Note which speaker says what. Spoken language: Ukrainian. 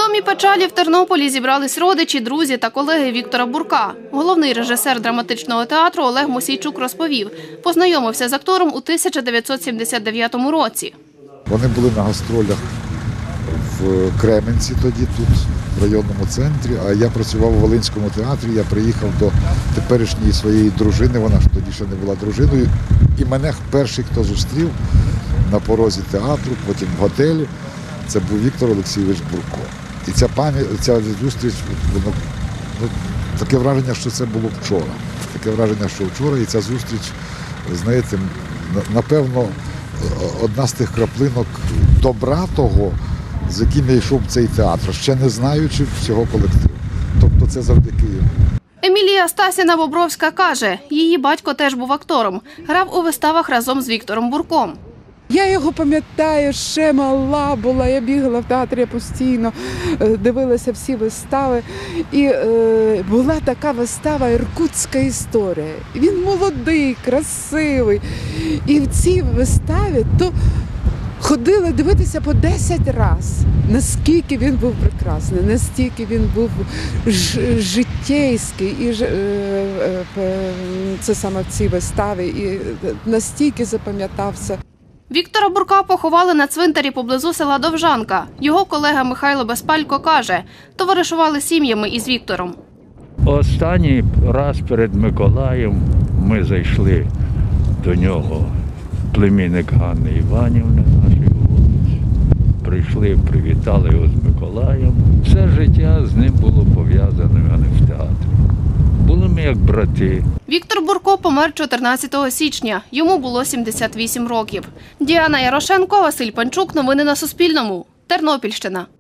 Speaker 1: Домі печалі в Тернополі зібрались родичі, друзі та колеги Віктора Бурка. Головний режисер драматичного театру Олег Мосійчук розповів, познайомився з актором у 1979 році.
Speaker 2: Вони були на гастролях в Кременці тоді, тут, в районному центрі, а я працював у Волинському театрі, я приїхав до теперішньої своєї дружини, вона ж тоді ще не була дружиною, і мене перший, хто зустрів на порозі театру, потім в готелі, це був Віктор Олексійович Бурко. І ця зустріч, таке враження, що це було вчора. Таке враження, що вчора, і ця зустріч, знаєте, напевно, одна з тих краплинок добра того, з яким я йшов в цей театр, ще не знаючи всього колективу. Тобто це завдяки йому.
Speaker 1: Емілія Стасіна-Бобровська каже, її батько теж був актором, грав у виставах разом з Віктором Бурком.
Speaker 3: Я його пам'ятаю, ще мала була, я бігала в театрі постійно, дивилася всі вистави. І була така вистава «Іркутська історія». Він молодий, красивий. І в цій виставі то ходили дивитися по 10 разів, наскільки він був прекрасний, настільки він був життєйський, і це саме в цій виставі, і настільки запам'ятався.
Speaker 1: Віктора Бурка поховали на цвинтарі поблизу села Довжанка. Його колега Михайло Безпалько каже, товаришували сім'ями із Віктором.
Speaker 4: Останній раз перед Миколаєм ми зайшли до нього, племінник Ганни Іванівни, нашої вулиці. Прийшли, привітали його з Миколаєм. Все життя з ним було пов'язане, а не в театрі. Були ми як брати.
Speaker 1: Віктор Бурко помер 14 січня. Йому було 78 років. Діана Ярошенко, Василь Панчук. Новини на Суспільному. Тернопільщина.